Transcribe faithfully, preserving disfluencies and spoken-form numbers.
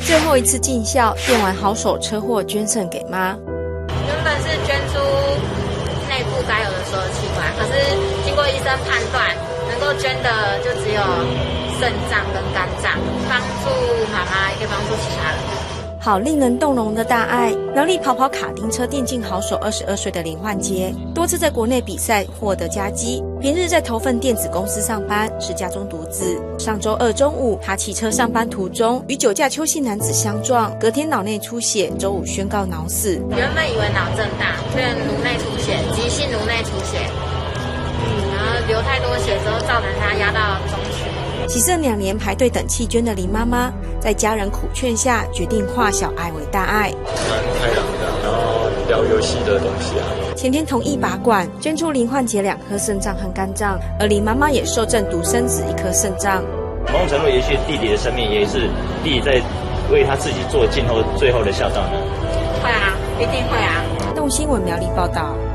最后一次尽孝，验完好手车祸捐肾给妈。 原本是捐出内部该有的所有器官，可是经过医生判断，能够捐的就只有肾脏跟肝脏，帮助妈妈也可以帮助其他人。 好令人动容的大爱，苗栗跑跑卡丁车电竞好手二十二岁的林焕杰，多次在国内比赛获得佳绩。平日在头份电子公司上班，是家中独子。上周二中午，他骑车上班途中与酒驾邱姓男子相撞，隔天脑内出血，周五宣告脑死。 原本以为脑震荡，变颅内出血，急性颅内出血，嗯，然后流太多血之后，造成他压到中区。 洗肾两年排队等弃捐的林妈妈，在家人苦劝下，决定化小爱为大爱。 蛮开朗的，然后聊游戏的东西啊。 前天同意拔管，捐出林焕杰两颗肾脏和肝脏，而林妈妈也受赠独生子一颗肾脏。 某种程度，也许弟弟的生命也是弟弟在为他自己做今后最后的孝道呢。 会啊，一定会啊。 动新闻苗栗报道。